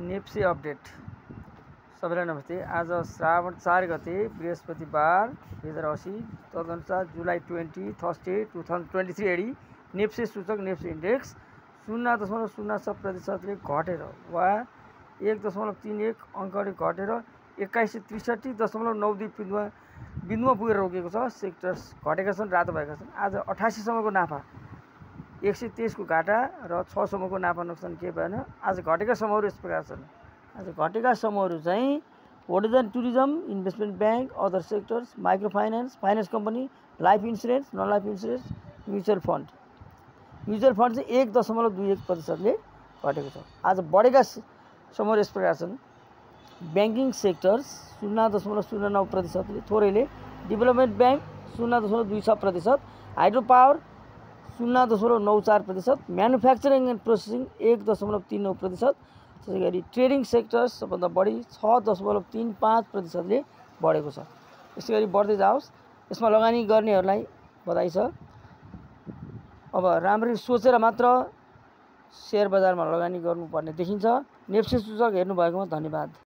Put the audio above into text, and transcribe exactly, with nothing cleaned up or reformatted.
NEPSE update. सबैलाई नमस्ते। आज श्रावण चार गते बृहस्पतिबार दुई हजार असी तदनुसार July twenty Thursday two thousand twenty three AD NEPSE सूचक नेप्से इंडेक्स शून्य दशमलव शून्य छ प्रतिशतले घटेर वा एक दशमलव तीन एक अङ्कले घटेर एक्काइस सय त्रिसठी दशमलव नौ दुई बिन्दुमा बिन्दुमा पुगेर रोकेको छ। सेक्टर्स घटेका छन्, रातो भएका छन्। आज अठासीसम्मको नाफा एक सय तेइसको घाटा र छ सम्मको नाफा नोक्सान के भएन। आज घटेका समूहहरू यस प्रकार छन्। आज घटेका समूहहरू चाहिँ hotel and tourism, investment bank, other sectors, micro finance, finance company, life insurance, non life insurance, mutual fund. Mutual fund चाहिँ एक दशमलव दुई एक प्रतिशतले घटेको छ। आज बढेका समूहहरू यस प्रकार छन्। ब्याङ्किङ सेक्टर्स शून्य दशमलव शून्य नौ प्रतिशतले थोरैले, डेभलपमेन्ट ब्याङ्क शून्य दशमलव दुई छ प्रतिशत, हाइड्रो पावर शून्य दशमलव नौ चार प्रतिशत, म्यानुफ्याक्चरिङ एन्ड प्रोसेसिङ एक दशमलव तीन नौ प्रतिशत। त्यसै गरी ट्रेडिङ सेक्टर्स सबभन्दा बढी छ दशमलव तीन पाँच प्रतिशतले बढेको छ। यसै गरी बढ्दै जाओस्। यसमा लगानी गर्नेहरूलाई बधाई छ। अब राम्ररी सोचेर मात्र सेयर बजारमा लगानी गर्नुपर्ने देखिन्छ। नेप्से सूचक हेर्नुभएकोमा धन्यवाद।